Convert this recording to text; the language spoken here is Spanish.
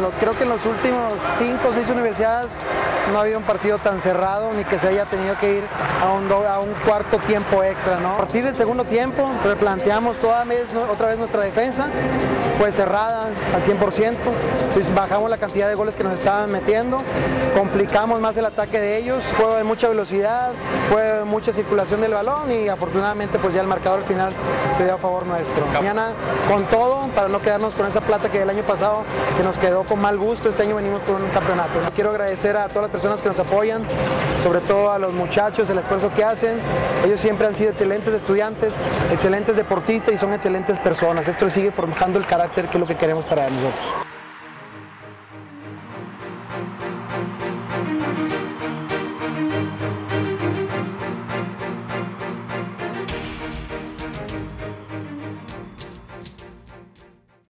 creo que en los últimos 5 o 6 universidades no ha habido un partido tan cerrado ni que se haya tenido que ir a un cuarto tiempo extra, ¿no? A partir del segundo tiempo replanteamos otra vez nuestra defensa, fue cerrada al 100%, entonces bajamos la cantidad de goles que nos estaban metiendo, complicamos más el ataque de ellos, juego de mucha velocidad, juego de mucha circulación del balón y afortunadamente pues ya el marcador al final se dio a favor nuestro. Mañana con todo para no quedarnos con esa plata que el año pasado que nos quedó con mal gusto, este año venimos con un campeonato. Quiero agradecer a todas las personas que nos apoyan, sobre todo a los muchachos, el esfuerzo que hacen, ellos siempre han sido excelentes estudiantes, excelentes deportistas y son excelentes personas, esto sigue forjando el carácter que es lo que queremos para nosotros.